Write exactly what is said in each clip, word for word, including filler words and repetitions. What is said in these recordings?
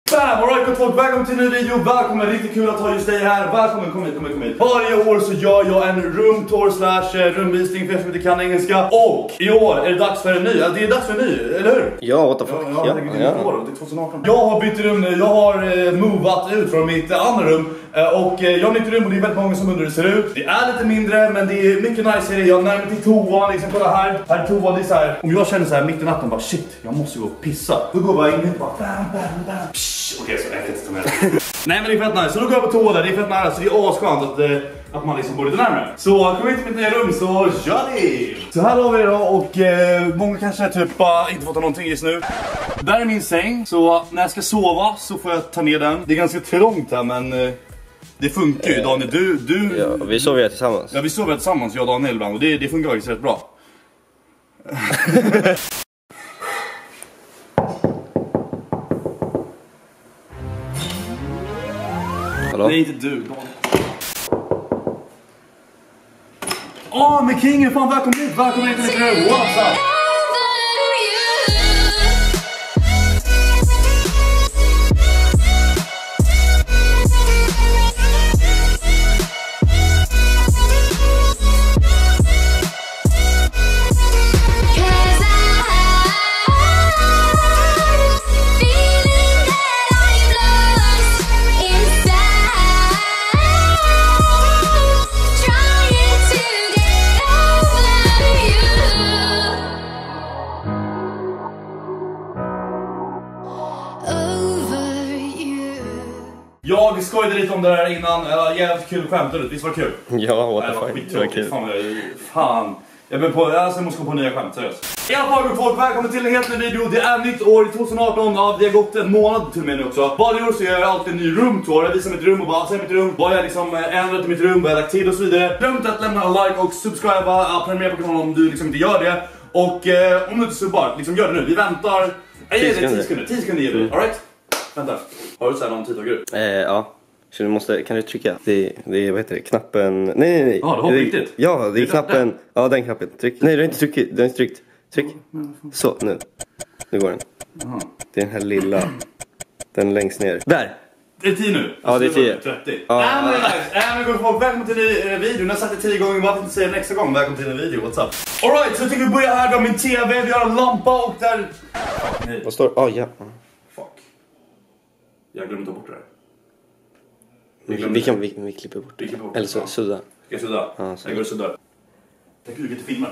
Bam! Alright gott folk, välkommen till en ny video. Välkommen, riktigt kul att ha just dig här. Välkommen, kom hit, kom hit, kom hit. Varje år så gör jag en room tour slash rumvisning för er som inte kan engelska. Och i år är det dags för en ny. Alltså, det är dags för en ny, eller hur? Ja, what the fuck. Ja, ja, ja, det är ja. år, det är tjugoarton. Jag har bytt rum nu, jag har eh, movat ut från mitt eh, andra rum. Eh, och eh, jag har nytt rum och det är väldigt många som undrar hur det ser ut. Det är lite mindre men det är mycket nice. Jag närmar mig till toan, liksom kolla här. Här är toan, det är så här. Om jag känner så här mitt i natten bara shit, jag måste gå och pissa. Då går jag bara in och bara bam, bam, bam. Okej, så jag kan inte ta med det. Nej men det är fett nice, så då går jag på toa där, det är fett nära. Så det är asskönt att, eh, att man liksom bor lite närmare. Så kom in till mitt nya rum så kör det! Så här har vi det och eh, många kanske typ bara inte fått ta någonting just nu. Där är min säng, så när jag ska sova så får jag ta ner den. Det är ganska trångt här men eh, det funkar ju. Daniel, du... du Ja, vi sover ju tillsammans. Ja, vi sover tillsammans, jag och Daniel ibland. Och det, det funkar faktiskt rätt bra. Hallå? Nej, inte du, Daniel. Åh, oh, med Kingen, fan välkommen hit. Välkommen hit till mitt rum. What's up? Jag skojade lite om det här innan, uh, jävligt kul skämt ut, visst var det kul? Ja, what the fuck, fuck. det var kul. Fan, jag, fan. Jag ben på, alltså, jag måste gå på nya skämt, seriöst. I alla fall folk, välkommen till en helt ny video. Det är nytt år, tjugoarton, ja, det har gått en månad till och med nu också. Varje år så gör jag alltid en ny roomtour. Jag visar mitt rum och bara, ser mitt rum, vad jag liksom ändrat i mitt rum, vad jag lagt till och så vidare. Glöm inte att lämna en like och subscriba, ja, prenumerera på kanalen om du liksom inte gör det. Och eh, om du inte subbar, liksom gör det nu, vi väntar. Jag ger dig tio sekunder, tio sekunder ger vi, alright? Vänta, har du så här någon tidtagrupp? Eh, ja. Så du måste, kan du trycka? Det, det är, vad heter det, knappen... Nej, nej, nej. Ja, det har det, riktigt. Ja, det är det knappen. där. Ja, den knappen. Tryck. Nej, du har inte tryckt. Du har inte tryckt. Tryck. Så, nu. Nu går den. Aha. Det är den här lilla. Den längst ner. Där! Det är tio nu. Ja, det är tio. trettio. Ja. Nej, men det är nice. Nej, men god folk, välkommen till en ny eh, video. Nu har jag sagt det tio gånger, varför inte säga det nästa gång? Välkommen till en video, what's up? Alright, så jag tycker vi börjar här då med min tv. Vi har en lampa och där... Nej. Vad står? Ah, ja. Fuck. Jag glömde ta bort det här. Vi, vi, kan, vi, vi klipper bort Vi klipper bort Eller det, så, ja. sudda. Ska jag sudda? Ja, så. Jag går och suddar. Tänk hur du kan inte filma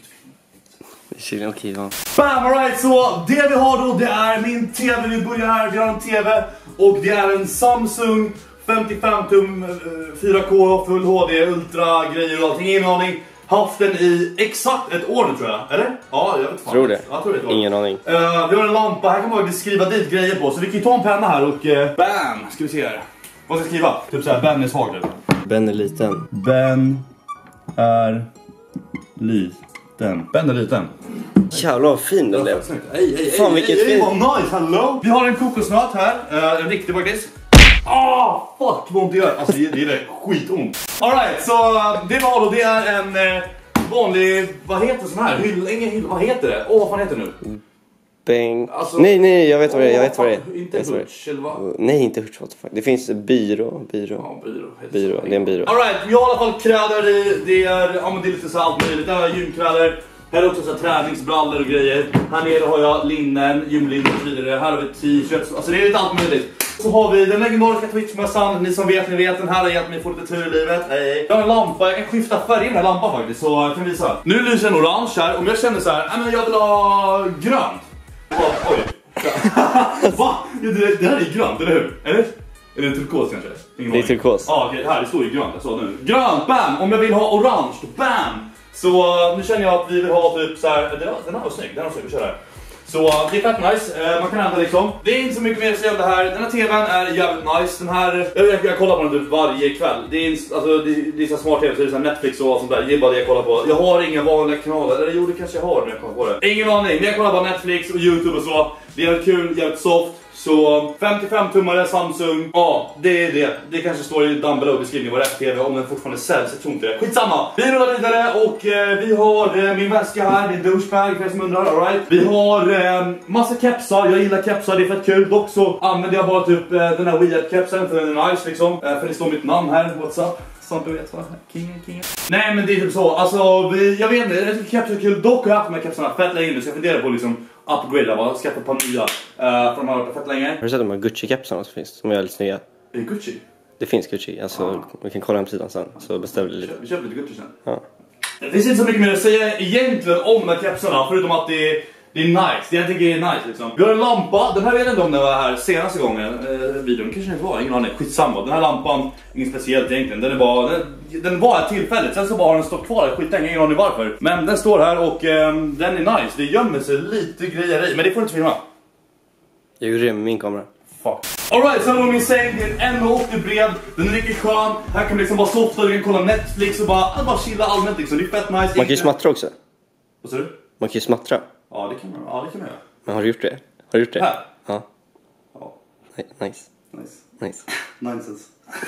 den. Okej, ja. Bam, alright, så det vi har då, det är min tv. Vi börjar här, vi har en tv. Och det är en Samsung femtiofem tum fyra K full H D, ultra grejer och allting, ingen aning. Haft den i exakt ett år nu tror jag, eller? Ja, jag vet fan. Tror det. Jag tror det. Ingen aning. Uh, vi har en lampa, här kan man skriva dit grejer på. Så vi kan ju ta en penna här och uh, bam, ska vi se här. Vad ska jag skriva? Typ såhär, Ben är svag typ. Ben är liten. Ben är liten. Ben är liten. Jävlar vad fin den blev. Ej, ej, Fan vilket ej, ej, fint. vad nice, hallå! Vi har en kokosnöt här, uh, en riktig faktiskt. Ah, fuck vad ont det gör. Alltså det, det är skitont. Alright, så uh, det var då, det är en uh, vanlig, vad heter sån här? Hyll, ingen hyll, vad heter det? Åh, oh, vad fan heter det nu? Bang. Alltså, nej, nej, jag vet vad det är. Jag vet oh, vad det är. Inte hutch, eller vad? Nej, inte hutch, what the fuck. Det finns byrå, byrå. Ja, byrå. Byrå, det är en byrå. Alright, vi har i alla fall kläder i. Det är, ja men det är lite så allt möjligt. Det här är gymkläder. Här är också så här träningsbrallor och grejer. Här nere har jag linnen, gymlinnen och så vidare. Här har vi t-shirts. Alltså det är lite allt möjligt. Så har vi den legendariska Twitch-mössan. Ni som vet, ni vet. Den här har hjälpt mig att få lite tur i livet. Hej. Jag har en lampa. Jag kan skifta färg i den här lampan faktiskt. Så jag kan visa. Nu lyser den orange här. Om jag känner så här, nej men jag vill ha grönt. Oh, oj. Va? Ja, det, det här är grönt, eller hur? Eller? Är det turkos kanske? Ingen det är turkos. Ja, ah, okej. Okay. Här, det står ju grönt. Jag så nu. Grönt, bam! Om jag vill ha orange, bam! Så uh, nu känner jag att vi vill ha typ så här. Den, den här var snygg, den var snygg, vi kör här. Så uh, det är fett nice, uh, man kan ändra liksom. Det är inte så mycket mer att säga om det här. Den här tvn är jävligt nice. Den här, jag, jag, jag kollar på den typ varje kväll. Det är, alltså, det, det är så smart tv, så det är så Netflix och sånt där. Det är bara det jag kollar på. Jag har inga vanliga kanaler, eller jo det kanske jag har när jag kollar på det. Ingen aning, men jag kollar på Netflix och YouTube och så. Det är jävligt kul, jävligt soft. Så femtiofem tummare Samsung. Ja, det är det. Det kanske står i down below beskrivningen vad det är för T V om den fortfarande säljs. Jag tror inte det. Skitsamma. Vi rullar vidare och eh, vi har eh, min väska här. Det är en douchebag för er som undrar. All right. Vi har eh, massa kepsar. Jag gillar kepsar. Det är fett kul. Dock så använder jag bara typ eh, den här Weird-kepsen för den är nice liksom. Eh, för det står mitt namn här. What's up? Sånt du vet va? King, king. Nej men det är typ så. Alltså vi, jag vet inte. Jag tycker kepsar är kul. Dock har jag haft de här kepsarna fett länge nu. Så jag funderar på liksom upgrade. Va? Skaffa ett par nya. Uh, för de har varit fett länge. Har du sett de här Gucci-kepsarna som finns? Som är väldigt snygga. Är det Gucci? Det finns Gucci. Alltså ah. vi kan kolla hemsidan sen. Så beställer vi lite. Vi köper lite Gucci sen. Ja. Det finns inte så mycket mer att säga egentligen om de här kepsarna. Förutom att det är... Det är nice, det jag tycker är nice liksom. Vi har en lampa, den här vet jag inte om den var här senaste gången eh, videon, kanske inte var, ingen aning, skitsamma. Den här lampan, inget speciellt egentligen, den, är bara, den, den var här tillfälligt, sen så bara har den stått kvar, skitlänge, ingen aning varför. Men den står här och eh, den är nice, det gömmer sig lite grejer i, men det får inte filma. Jag gjorde det med min kamera. Fuck. Alright, så har vi min säng, det är en komma åttio bred, den är riktigt skön. Här kan man liksom bara softa, du kan kolla Netflix och bara, bara chilla allmänt liksom, det är fett nice. Man kan ju smattra också. Vad sa du? Man kan ju smattra. Ja, det kan man, ja, det kan man göra. Men har du gjort det? Har du gjort det? Här? Ja. Ja. Nice. Nice. Nice. Nonsense.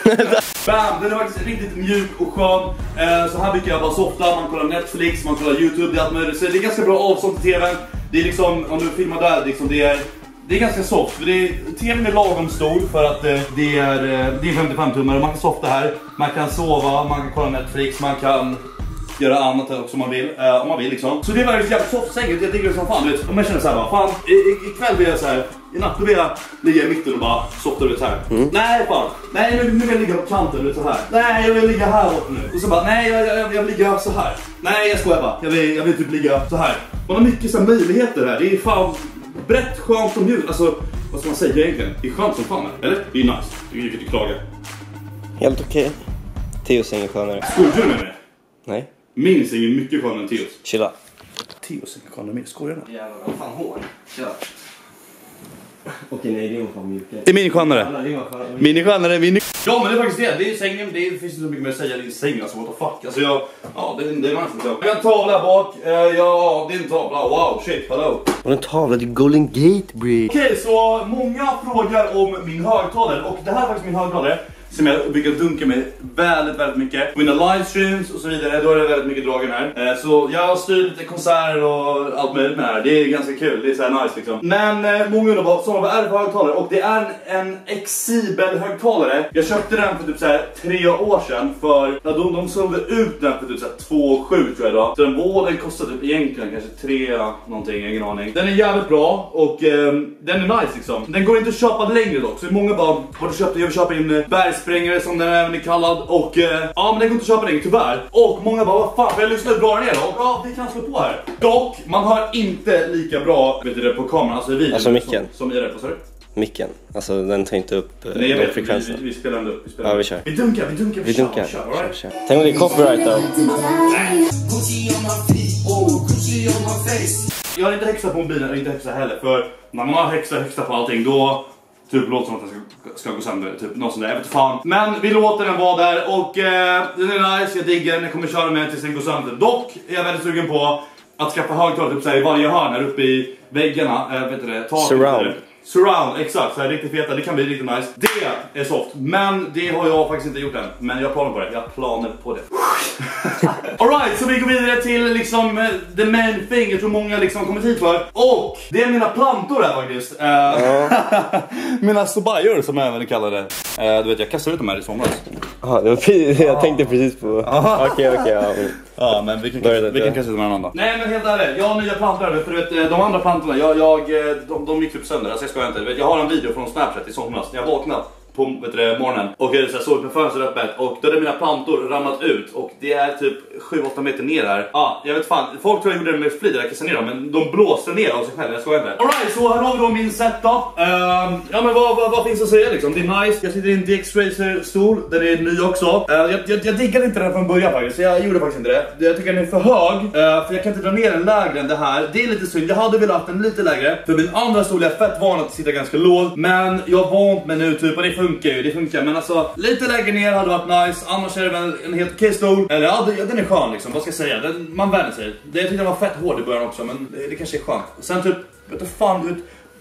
Bam, den är faktiskt riktigt mjuk och skön. eh, Så här brukar jag bara softa, man kollar Netflix, man kollar YouTube, det är allt möjligt. Så det är ganska bra avstånd till tvn. Det är liksom, om du filmar där, liksom, det är Det är ganska soft, för det är, tvn är lagom stor för att eh, det är eh, det är femtiofem tummar. Man kan softa här, man kan sova, man kan kolla Netflix, man kan göra annat också om man vill, eh, om man vill liksom. Så det är verkligen jävligt soft säng, jag tycker det som fan, du vet. Om jag känner så här, va, fan, i, i, ikväll blir jag så här, i natt vill jag ligga i mitten och bara softa ut så här. Mm. Nej fan, nej nu, nu vill jag ligga på kanten ut så här. Nej jag vill ligga här borta nu. Och så bara, nej jag, jag, jag vill ligga så här. Nej jag skojar bara, jag vill, jag vill typ ligga så här. Man har mycket så här möjligheter här, det är fan brett, skönt och mjukt. Alltså, vad ska man säga egentligen? Det är skönt som fan, eller? Det är nice, det är ju inte klaga. Helt okej. Okay. Teos säng är skönare. Skojar du med mig? Nej. Min säng är mycket skönare än Teos. Chilla. Teos säng är skönare, skojar du? Jävlar, vad fan hår. Chilla. Okej, nej, det är fan mjukare. Det är min skönare. Min skönare, min. Ja, men det är faktiskt det. Det är sängen, det finns inte så mycket mer att säga. Det är säng, alltså, what the fuck. Alltså, jag, ja, det, det är nice liksom. Jag har en tavla här bak. Uh, ja, det är en tavla. Wow, shit, hello. Och en tavla, det är Golden Gate Bridge. Okej, okay, så många frågar om min högtalare. Och det här är faktiskt min högtalare. Som jag brukar dunka med väldigt, väldigt mycket. Mina livestreams och så vidare, då är det väldigt mycket dragen här. Så jag styr lite konserter och allt möjligt med det här. Det är ganska kul, det är så här nice liksom. Men många undrar bara, så vad är det för högtalare? Och det är en, en Exibel högtalare. Jag köpte den för typ så här tre år sedan. För ja, de, de sålde ut den för typ så här två sju tror jag då. Så den vården kostar typ egentligen kanske tre någonting, ingen aning. Den är jävligt bra och eh, den är nice liksom. Den går inte att köpa längre dock. Så många bara, har du köpt, jag vill köpa in bergs sprängare som den även är kallad. Och eh, ja, men den går inte att köpa längre tyvärr. Och många bara, vad fan, jag lyssnar bra ner då. Och ja, vi kan slå på här. Dock, man hör inte lika bra, vet du det, på kameran, alltså i videon. Alltså micken. Som, som i det, vad sa du? Micken, alltså den tar inte upp eh, Nej, jag de vet, frekvenserna. Vi, vi, vi spelar ändå upp, vi spelar Ja, vi kör. Vi dunkar, vi dunkar, vi dunkar. Kör, kör, right? kör, kör. Tänk om det är copyright då. Jag har inte häxat på mobilen, jag har inte häxat heller. För när man har häxat, häxat på allting, då typ låter som att den ska, ska gå sönder, typ något sånt där, jag vet fan. Men vi låter den vara där och eh, den är nice, jag diggar den, jag kommer köra med tills den går sönder. Dock är jag väldigt sugen på att skaffa högtalare typ så här i varje hörn här uppe i väggarna, äh, vet du det, taket. Surround. Surround, exakt, så här riktigt feta, det kan bli riktigt nice. Det är soft, men det har jag faktiskt inte gjort än. Men jag har planer på det, jag har planer på det. Alright, så vi går vidare till liksom the main thing, jag tror många liksom kommit hit för. Och det är mina plantor här faktiskt. uh, Mina sobajor som jag även kallar det. uh, Du vet, jag kastade ut dem här i somras. Ja, det var precis, jag tänkte precis på. Okej, okej, ja. Ja, men vi kan kasta, vi kan kasta ut med en annan. Nej, men helt ärligt, jag har nya plantor här, för du vet, de andra plantorna, jag, jag, de, de gick typ sönder, alltså jag ska inte. Du vet, jag har en video från Snapchat i somras när jag vaknade på vet du, morgonen och jag så här, såg på fönstret öppet och då hade mina plantor ramlat ut och det är typ sju åtta meter ner här. Ja, ah, jag vet fan, folk tror jag gjorde det med flit, jag kastade ner dem, men de blåste ner av sig själva, jag skojar inte. Alright, så här har vi då min setup. uh, Ja men vad, vad, vad finns att säga liksom, det är nice. Jag sitter i en D X Racer stol, den är ny också. uh, jag, jag, jag diggade inte den från början faktiskt, så jag gjorde faktiskt inte det. Jag tycker den är för hög, uh, för jag kan inte dra ner den lägre än det här. Det är lite synd, jag hade velat haft den lite lägre. För min andra stol är fett van att sitta ganska låg, men jag har vant mig nu typ, och det funkar ju, det funkar. Men alltså, lite lägre ner hade varit nice. Annars är det väl en helt okej stol. Eller ja, den är skön liksom, vad ska jag säga, den, man vänjer sig. Det, jag tyckte den var fett hård i början också, men det, det kanske är skönt. Sen typ, vet du fan, du,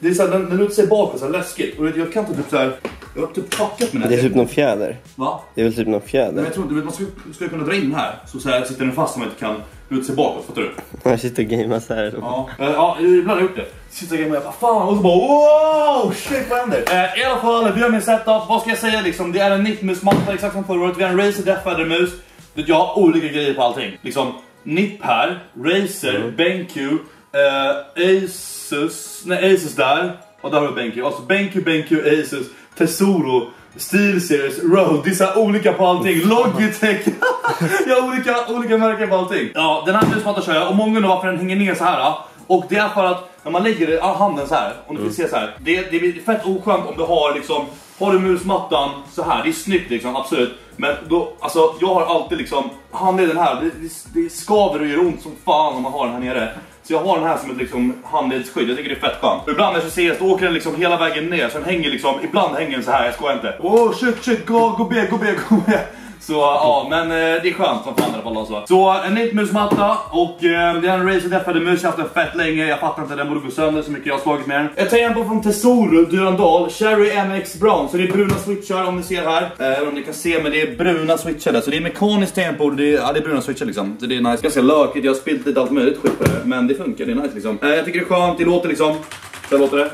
det är så här, den, den lutar sig bakåt så här läskigt. Och jag kan inte typ så här, jag har typ packat med den. Det är typ någon fjäder. Va? Det är väl typ någon fjäder. Men jag tror inte, man skulle, skulle kunna dra in här. Så, så här sitter den fast om man inte kan luta sig bakåt, fattar du? Jag sitter och gamear så här. Ja, ja, ibland har jag gjort det. Sitter och gamear och jag bara, fan, och så bara, wow, shit, vad händer? Eh, I alla fall, vi har min setup, vad ska jag säga liksom? Det är en nittmusmatta, exakt som förra året. Vi har en Razer Deathfeather-mus. Jag har olika grejer på allting. Liksom, nipp här, Razer, mm. BenQ, eh, Asus, nej Asus där. Och där har vi BenQ, alltså BenQ, BenQ, Asus, Tesoro, SteelSeries, Rode, det är så här olika på allting. Logitech, jag har olika, olika märken på allting. Ja, den här musmattan kör jag och många undrar varför den hänger ner så här. Och det är för att när man lägger handen så här, om du vill se så här, det, det blir fett oskönt om du har liksom, har du musmattan så här, det är snyggt liksom, absolut. Men då, alltså jag har alltid liksom, handleden här, det, det, det skaver och gör ont som fan om man har den här nere. Så jag har den här som ett liksom handledsskydd, jag tycker det är fett skönt. Ibland när jag ser så åker den liksom hela vägen ner, så den hänger liksom, ibland hänger den så här, jag skojar inte. Oh shit shit, gå, gå be, gå be, gå be. Så ja, men eh, det är skönt som fan i alla fall alltså. Så en nittmusmatta och eh, det är en Razer Deathfeather-mus, jag har haft den fett länge. Jag fattar inte, den borde gå sönder så mycket, jag har slagit med den. Ett tempo från Tesoro, Durandal, Cherry M X Brown. Så det är bruna switchar om ni ser här. Eh, om ni kan se, men det är bruna switchar där. Så det är mekaniskt tempo, det är, ja, det är bruna switchar liksom. Så det är nice, ganska lökigt, jag har spilt lite allt möjligt skit på det. Men det funkar, det är nice liksom. eh, Jag tycker det är skönt, det låter liksom. Så låter det.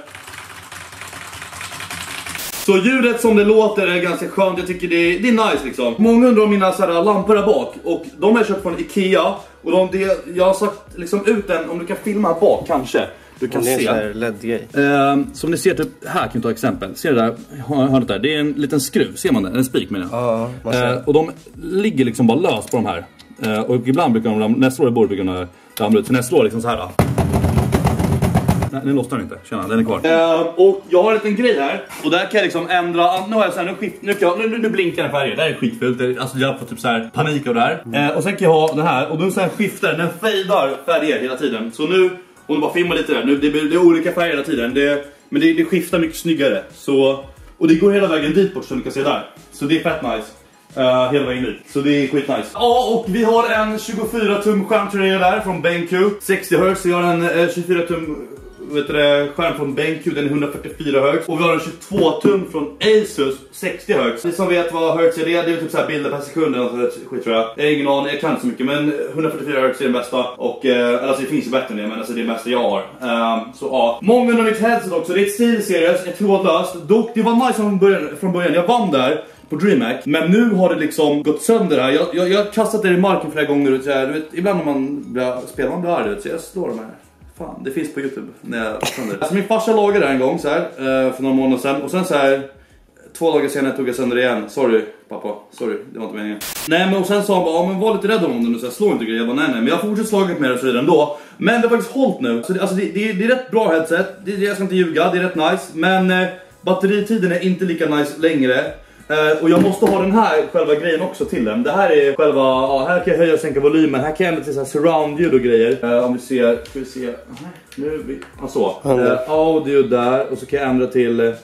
Så ljudet som det låter är ganska skönt, jag tycker det är, det är nice liksom. Många undrar om mina så här lampor där bak. Och de har jag köpt från Ikea. Och de, det, jag har sagt liksom ut den, om du kan filma här bak kanske. Du kan det är se. en sån här L E D-grej. Eh, som ni ser typ, här kan jag ta exempel. Ser du där, hör det där? Det är en liten skruv, ser man det? En spik menar jag. Ja, man ser. Eh, och de ligger liksom bara löst på de här. Eh, och ibland brukar de, när jag slår i bord brukar de ramla ut. Så när jag slår liksom så här då. Nej, den lossnar inte. Tjena, den är kvar. Uh, och jag har en liten grej här. Och där kan jag liksom ändra. Nu har jag så här, nu, skift, nu, kan jag, nu, nu blinkar den färger. Det här är skitfult. Det, alltså jag får typ så här panik av det här. Mm. Uh, och sen kan jag ha den här. Och den så här skiftar. Den fejdar färger hela tiden. Så nu, om du bara filmar lite där. Nu, det, det är olika färger hela tiden. Det, men det, det skiftar mycket snyggare. Så, och det går hela vägen dit bort som du kan se där. Så det är fett nice. Uh, hela vägen dit. Så det är skitnice. Ja, och vi har en tjugofyra tum skärmtröja där från BenQ. sextio hertz. Vi har en uh, tjugofyra tum vet du, skärm från BenQ, den är etthundrafyrtiofyra hertz. Och vi har en tjugotvå tum från Asus, sextio hertz. Ni som vet vad hertz är, det är typ så här bilder per sekund eller något skit tror jag. Jag har ingen aning, jag kan inte så mycket, men etthundrafyrtiofyra hertz är den bästa. Och eh, alltså det finns ju bättre än det, men alltså det är det bästa jag har. um, Så ja, många undrar mitt headset också. Det är ett SteelSeries, ett trådlöst. Dock, det var nice från början, från början. Jag vann där på DreamHack, men nu har det liksom gått sönder här. Jag, jag, jag har kastat det i marken flera gånger. Så här, du vet, ibland när man blir, spelar man blir arg, så jag slår de här. Fan, det finns på YouTube när jag sönder. Alltså min farsa lagade det en gång så här, för några månader sedan. Och sen så här, två dagar senare tog jag sönder igen. Sorry pappa, sorry, det var inte meningen. Nej men och sen sa han bara, ja men var lite rädd om den och så här, slå inte grejer. Jag bara, nej nej, men jag har fortsatt slaget med det och så vidare ändå. Men det har faktiskt hållit nu. Så det, alltså det, det, det är rätt bra headset, det, jag ska inte ljuga, det är rätt nice. Men eh, batteritiden är inte lika nice längre. Uh, och jag måste ha den här själva grejen också till den. Det här är själva, ja, här kan jag höja och sänka volymen. Här kan jag ändra till surround-ljud och grejer. uh, Om vi ser, ska vi se. Nu är vi, ja så uh, audio där. Och så kan jag ändra till uh,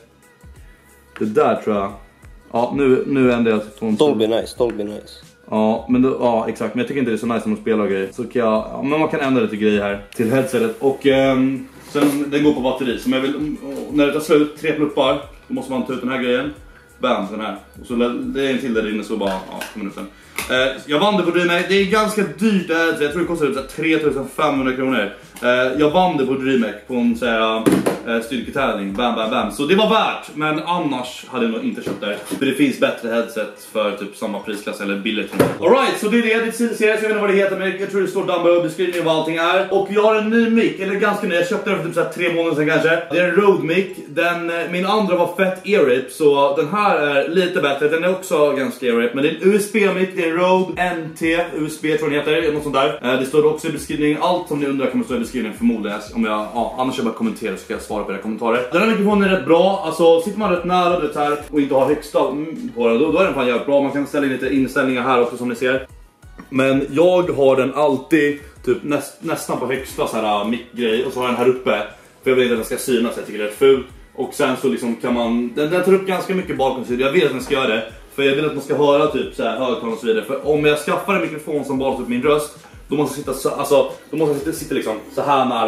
det där tror jag. Ja, nu, nu ändrar jag till från Dolby nice, Dolby nice. Ja, men då, ja exakt, men jag tycker inte det är så nice när man spelar och grejer. Så kan jag, ja, men man kan ändra lite grejer här till headsetet. Och um, sen, den går på batteri. Så jag vill, när det tar slut, tre pluppar, då måste man ta ut den här grejen. Bam, den här. Och så det är en till där inne så bara, ja, kommer ut den. Eh, jag vann det på DreamHack. Det är ganska dyrt det här. Jag tror det kostar ut tre tusen femhundra kronor. Eh, jag vann det på DreamHack på en så här, eh, styrketävling. Bam, bam, bam. Så det var värt. Men annars hade jag nog inte köpt det. För det finns bättre headset för typ samma prisklass eller billigt. Alright, så det är det. Det är SteelSeries. Jag vet inte vad det heter, men jag tror det står down below beskrivningen vad allting är. Och jag har en ny mic, eller ganska ny. Jag köpte den för typ så här tre månader sedan kanske. Det är en Rode mic. Den, min andra var fett ear-rape, så den här är lite bättre. Den är också ganska ear-rape, men det är en U S B-mic. Det är Rode N T U S B tror jag den heter, något sånt där. Det står också i beskrivningen. Allt som ni undrar kommer stå i beskrivningen förmodligen. Om jag, ja, annars jag bara kommentera så ska jag svara på era kommentarer. Den här mikrofonen är rätt bra. Alltså sitter man rätt nära det här och inte har högsta på den, då, då är den fan jävligt bra. Man kan ställa in lite inställningar här också som ni ser. Men jag har den alltid typ näst, nästan på högsta så här mic-grej. Och så har jag den här uppe. För jag vill inte att den ska synas, jag tycker det är fult. Och sen så liksom kan man, den, den tar upp ganska mycket bakom sig. Jag vill att den ska göra det. För jag vill att man ska höra typ så här högtalare och så vidare. För om jag skaffar en mikrofon som bara tar upp min röst, då måste jag sitta så, alltså, då måste jag sitta, sitta liksom så här nära.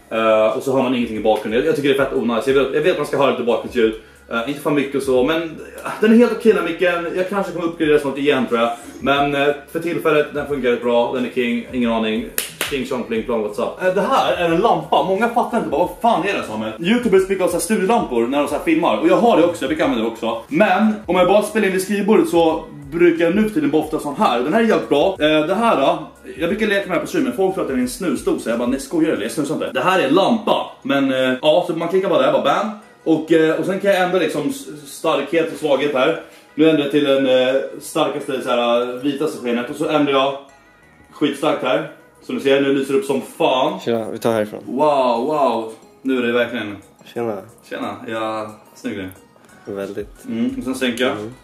Uh, och så hör man ingenting i bakgrunden. Jag, jag tycker det är fett onajs. Jag vet, jag vet att man ska höra lite bakgrundsljud. Uh, inte för mycket och så, men uh, den är helt okej den micken. Jag kanske kommer uppgradera sånt igen tror jag. Men uh, för tillfället, den funkar bra. Den är king, ingen aning. King, chong, pling, plong, what's up? Uh, det här är en lampa. Många fattar inte bara, vad fan är det som är? Youtubers brukar ha så här studiolampor när de så här filmar. Och jag har det också, jag brukar använda det också. Men om jag bara spelar in i skrivbordet så brukar jag nu för tiden bara ofta sån här. Den här är helt bra. Uh, det här då, jag brukar leka med på streamen. Folk tror att den är en snusdosa. Jag bara, nej skojar eller jag snusar inte. Det här är en lampa. Men uh, ja, så man klickar bara där, bara bam. Och, uh, och sen kan jag ändra liksom starkhet och svaghet här. Nu ändrar jag till den uh, starkaste så här, vitaste skenet. Och så ändrar jag skitstarkt här. Som du ser, nu lyser det upp som fan. Tjena, vi tar härifrån. Wow, wow. Nu är det verkligen... Tjena. Tjena, ja, snygg det. Väldigt. Mm, och sen sänker jag. Mm.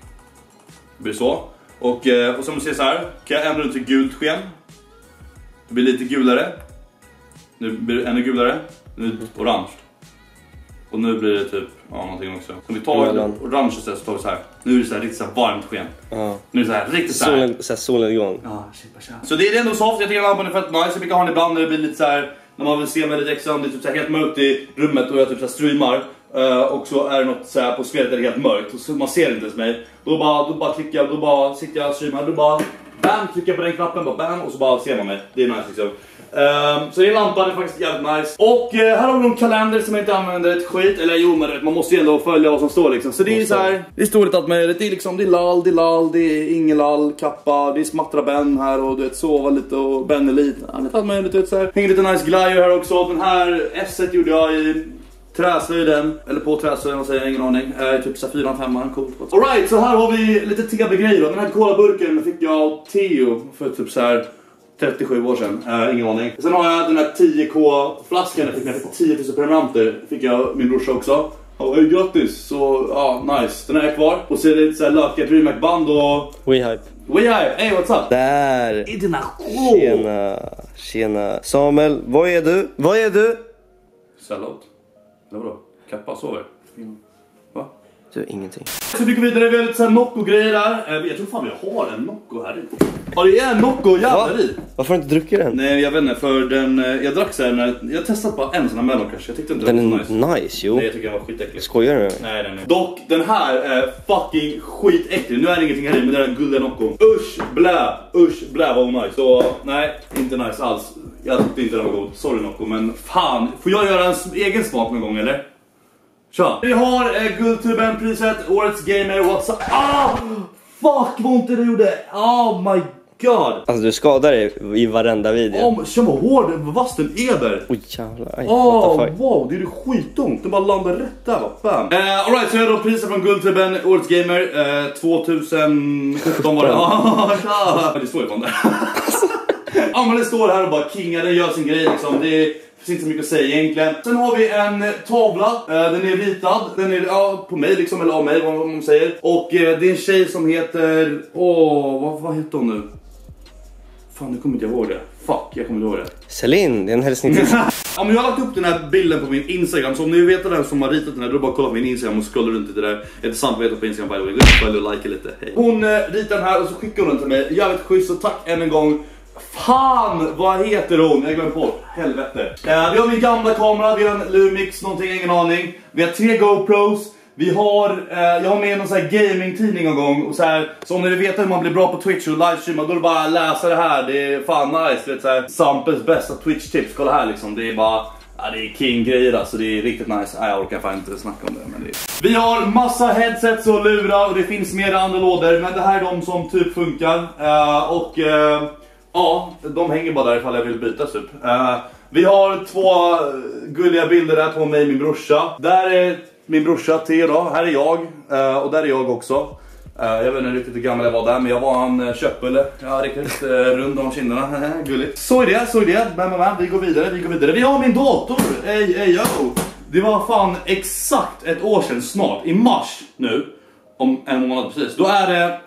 Det blir så. Och, och som du ser så här, kan jag ändra den till gult sken. Det blir lite gulare. Nu blir det ännu gulare. Nu mm. orange. Och nu blir det typ, ja, någonting också. Om vi tar det orange så tar vi så här. Nu är det så här riktigt så här varmt sken. Ja. Nu är det så här riktigt så här. Solen, så här solnedgång. Ja, shit, så det är ändå soft. Jag tycker lampan är fett nice. Jag brukar ha den ibland när det blir lite så här, när man vill se mig lite extra. Det är typ så här helt mörkt i rummet och jag typ så här streamar. Uh, och så är det något så här på spelet där det är helt mörkt. Och så man ser inte ens mig. Då bara, då bara klickar jag, då bara sitter jag och streamar. Då bara, bam, klickar på den knappen, bara bam. Och så bara ser man mig. Det är nice liksom. Um, så det är lampan, det är faktiskt jävligt nice. Och uh, här har vi någon kalender som jag inte använder ett skit. Eller jo, men man måste ju ändå följa vad som står liksom. Så det är så här, det är stort allt möjligt. Det är liksom, det är lall, det är lall, det är ingelall, kappa. Det är smattra Ben här och du vet, sova lite och Ben är lite. Ja, det är allt möjligt, du vet så här. Hänger lite nice glider här också. Den här S-et gjorde jag i träslöjden, eller på träslöjden, vad säger jag, ingen aning. Eh, typ så fyra fem man, coolt. Alright, så här har vi lite T B-grejer då. Den här colaburken fick jag av Theo för typ så här trettiosju år sedan, uh, ingen aning. Sen har jag den här tio K-flaskan, jag fick med tio tusen prenumeranter. Fick jag min brorsa också. Och oh, grattis, så ja, nice. Den här är kvar. Och så är det lite såhär lökiga DreamHack-band och... WeHype. WeHype, hey what's up? Där! I dina... Tjena, tjena. Samuel, vad är du? Vad är du? Sellout. Det var bra. Kappa, sover. Mm. Va? Du är ingenting. Så vi går vidare, vi har lite såhär Nocco-grejer där. Jag tror fan vi har en Nocco här i. Ja, det är en Nocco jävlar i. Varför har du inte druckit den? Nej, jag vet inte, för den, jag drack så här när jag har testat bara en sån här Melon Crush. Jag tyckte inte den det var var så nice. nice. Nice, jo. Nej, jag tycker den var skitäcklig. Skojar du? Nej, nej, nej. Dock, den här är fucking skitäcklig. Nu är det ingenting här i, men det är en gulliga Nocco. Usch, blä, usch, blä var nice. Så nej, inte nice alls. Jag tyckte inte den var god. Sorry Nocco, men fan. Får jag göra en egen smak någon gång, eller? Tja. Vi har eh, Guldtuben-priset, årets gamer, what's up? Ah! Fuck, vad ont det gjorde! Oh my god! Alltså du skadar dig i varenda video. Oh, känn vad hård, vad vass den är där. Oj jävlar, aj, oh, wow, det är skitont. Den bara landar rätt där, va? Bam. Uh, Alright, så är då priset från Guldtuben, årets gamer, uh, tjugohundrasjutton var det. Ja, det står ju fan där. Ja, men det står här och bara kingar, den gör sin grej liksom. Det är... Det finns inte så mycket att säga egentligen. Sen har vi en tavla. Den är ritad. Den är ja, på mig liksom, eller av mig, vad man säger. Och eh, det är en tjej som heter... Åh, vad, vad heter hon nu? Fan, nu kommer inte jag ihåg det. Fuck, jag kommer inte ihåg det. Celine, det är en hälsning till. Ja, men jag har lagt upp den här bilden på min Instagram. Så om ni vet vem som har ritat den här, då bara kolla på min Instagram och scrolla runt lite där. Det är sant att veta på Instagram, by the way. Följ och like lite. Hej. Hon eh, ritar den här och så skickar hon den till mig. Jävligt schysst, och tack än en gång. Fan, vad heter hon? Jag glömde bort, helvete. eh, Vi har min gamla kamera, vi har en Lumix, någonting, ingen aning. Vi har tre GoPros. Vi har, eh, jag har med någon sån här gaming-tidning någon gång. Och så, här, så om ni vill veta hur man blir bra på Twitch och livestreama, då är det bara att läsa det här. Det är fan nice, vet, så här, Sampes bästa Twitch-tips. Kolla här liksom, det är bara... Ja, det är king-grejer alltså, det är riktigt nice. Nej, jag orkar fan inte snacka om det, men det är... Vi har massa headsets och lurar och det finns mer andra lådor. Men det här är de som typ funkar. uh, Och... Uh, Ja, de hänger bara där ifall jag vill byta typ. Uh, vi har två gulliga bilder där på mig och min brorsa. Där är min brorsa Theo då, här är jag. Uh, och där är jag också. uh, Jag vet inte riktigt hur gammal jag var där, men jag var en uh, köpbulle. Jag är riktigt uh, rund om kinderna. Gulligt. Så är det, så är det. Men, men, men, vi går vidare, vi går vidare. Vi har min dator. Ey, ey, yo. Det var fan exakt ett år sedan snart. I mars nu. Om en månad precis. Då är det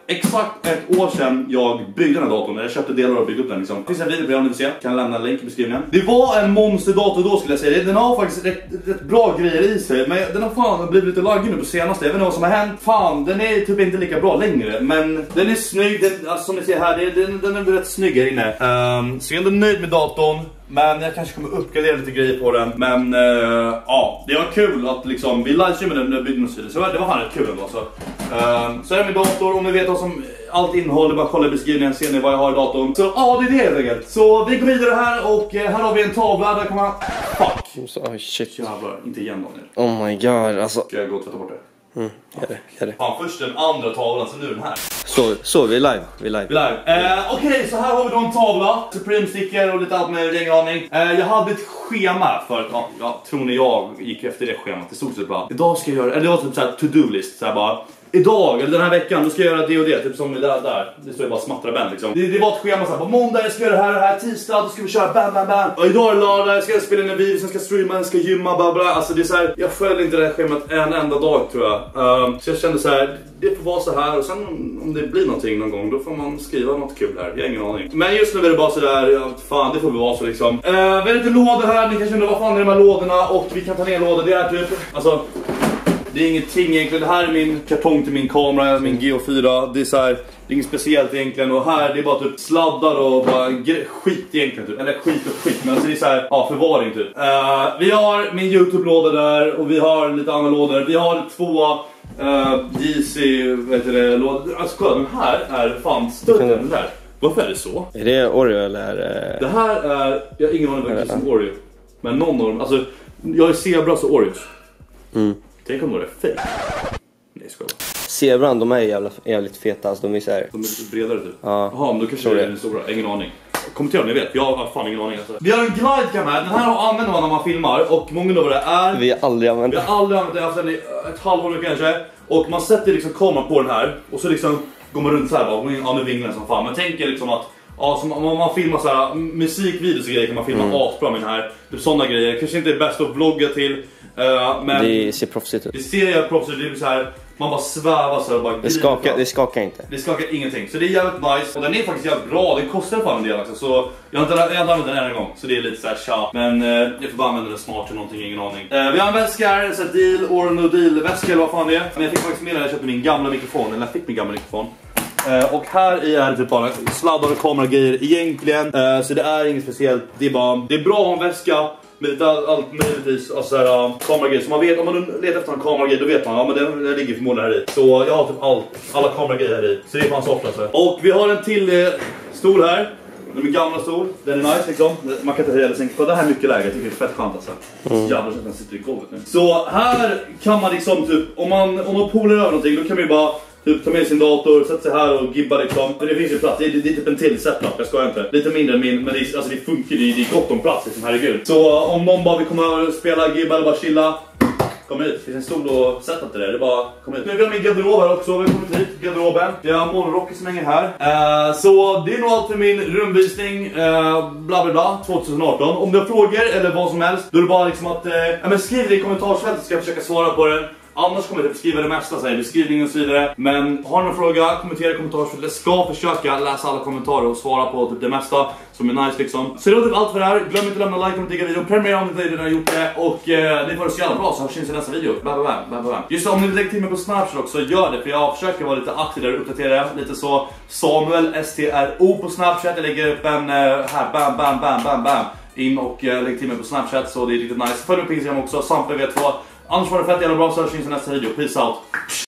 exakt ett år sedan jag byggde den här datorn. Jag köpte delar och byggde upp den liksom. Det finns en video på det om ni vill se. Kan lämna en länk i beskrivningen. Det var en monsterdator då skulle jag säga. Den har faktiskt rätt, rätt bra grejer i sig. Men den har fan blivit lite laggig nu på senaste. Jag vet inte vad som har hänt. Fan, den är typ inte lika bra längre. Men den är snygg. Den, alltså, som ni ser här, den, den är rätt snygg här inne. Um, så jag är ändå nöjd med datorn. Men jag kanske kommer uppgradera lite grejer på den. Men uh, ja, det var kul att liksom vi livestreamade den när byggde och så det var fan rätt kul ändå. Så, uh, så är det min dator. Om ni vet vad som allt innehåller, bara kolla i beskrivningen, ser ni vad jag har i datorn. Så ja, det är det helt enkelt. Så vi går vidare här och uh, här har vi en tavla. Där kan man... Fuck! Oh shit. Jävlar, inte igen Daniel. Oh my god, alltså. Ska jag gå och tvätta bort det? Mm, gör det, gör det. Fan, först den andra tavlan, så nu den här. Så, så vi är live, vi är live. Vi är live. Eh, Okej, okay, så här har vi då en tavla. Supreme sticker och lite allt med ingen aning. Eh, jag hade ett schema för att, ja, jag tror ni jag gick efter det schemat. Det stod så bra. Idag ska jag göra, eller det var typ såhär to-do-list, såhär bara. Idag, eller den här veckan, då ska jag göra det och det, typ som det där, där. Det står ju bara smattra band liksom. Det, det var ett schema såhär, på måndag jag ska göra det här, det här, tisdag, då ska vi köra bam, bam, bam. Och idag är det lördag, jag ska spela in en video, sen ska streama, jag ska gymma, bla bla. Alltså det är såhär, jag följer inte det här schemat en enda dag tror jag. Um, så jag kände såhär, det får vara så här och sen om det blir någonting någon gång, då får man skriva något kul här, jag har ingen aning. Men just nu är det bara sådär, ja, fan det får vi vara så liksom. Uh, vi har lite lådor här, ni kanske undrar vad fan är de här lådorna, och vi kan ta ner lådor, det är typ, alltså... Det är ingenting egentligen, det här är min kartong till min kamera, min G O fyra. Det är så här, det är inget speciellt egentligen. Och här det är bara typ sladdar och bara skit egentligen typ. Eller skit och skit, men alltså det är så här, ja, förvaring typ. uh, Vi har min YouTube-låda där och vi har lite andra lådor. Vi har två uh, D C, vet du det, lådor. Alltså kolla, den här är fan större än den där. Varför är det så? Är det Oreo eller? Uh... Det här är, jag har ingen aning vad det är som Oreo. Men någon av dem, alltså jag är zebra så Oreos. Mm. Tänk om det är fake. Nej, ska jag. Zebran, de är jävla, jävligt feta, alltså de är så här. De är lite bredare typ. Ja. Jaha, men då kanske det är så bra. Ingen aning. Kommentera om ni vet, jag har fan ingen aning alltså. Vi har en glidecam här, den här använder man när man filmar. Och många av det är... Vi har aldrig använt det. Vi har aldrig använt det, jag har haft den i ett halvår nu kanske. Och man sätter liksom kameran på den här. Och så liksom går man runt så här bara, ja nu vinglar som fan. Men tänk er liksom att... Ja, som om man filmar så här musikvideos och grejer kan man filma mm. asbra med den här. Typ sådana grejer, kanske inte är bäst att vlogga till. Uh, men det ser proffsigt ut. Det ser jag proffsigt ut, så här. Man bara svävar så här, bara det skakar, det skakar inte. Det skakar ingenting, så det är jävligt nice. Och den är faktiskt jävligt bra, den kostar fan en del också. Så jag har inte, jag har inte använt den en gång, så det är lite så här tja. Men uh, jag får bara använda den smart till någonting, ingen aning. uh, Vi har en väska här, så här deal, or no deal väska eller vad fan det är. Men jag fick faktiskt med när jag köpte min gamla mikrofon. Eller jag fick min gamla mikrofon. Uh, och här i är det typ bara sladdar och kameragrejer egentligen. uh, Så det är inget speciellt. Det är bara, det är bra att ha en väska med lite allt möjligtvis, alltså såhär uh, kameragrejer. Så man vet, om man letar efter en kameragrej, då vet man, ja men det, det ligger förmodligen här i. Så jag har typ allt, alla kameragrejer här i. Så det är fan soft alltså. Och vi har en till uh, stol här. Den är gamla stol, den är nice liksom. Man kan inte höja eller sänka. Det här är mycket läge, jag tycker det är fett skönt alltså. Mm. Jävlar så att den sitter i golvet nu. Så här kan man liksom typ, om man, om man polar över någonting, då kan man ju bara typ ta med sin dator, sätta sig här och gibba liksom. För det finns ju plats, det är, det är typ en till setup, jag skojar inte. Lite mindre än min, men det, är, alltså det funkar, det är, det är gott om plats liksom, herregud. Så om någon bara vill komma och spela, gibba eller bara chilla, kom hit. Det finns en stol och setup till det, det är bara kom hit. Nu vi har min garderob här också, vi har kommit hit, garderoben. Vi har morgonrocken som hänger här. uh, Så det är nog allt för min rumvisning, uh, bla bla bla, tjugo arton. Om du har frågor eller vad som helst, då är det bara liksom att uh, ja, men skriv det i kommentarsfältet så ska jag försöka svara på den. Annars kommer jag skriva det mesta, så här, beskrivning och så vidare. Men har ni någon fråga, kommentera i kommentarsfältet. Jag ska försöka läsa alla kommentarer och svara på typ det mesta som är nice liksom. Så det var typ allt för det här. Glöm inte att lämna like om ni tycker videon. Prenumerera om ni inte redan har gjort det. Och eh, ni får det så jävla bra, så hörs vi i nästa video. Bam, bam, bam, bam. Just det, om ni vill lägga till mig på Snapchat också, gör det. För jag försöker vara lite aktiv där och uppdatera. Lite så Samuel S T R O på Snapchat. Jag lägger upp en eh, här, bam, bam, bam, bam, bam. In och eh, lägg till mig på Snapchat, så det är riktigt nice. Följ mig på Instagram också, Sampe V två. Annars var det fett jävla bra, så hörs vi i nästa video. Peace out.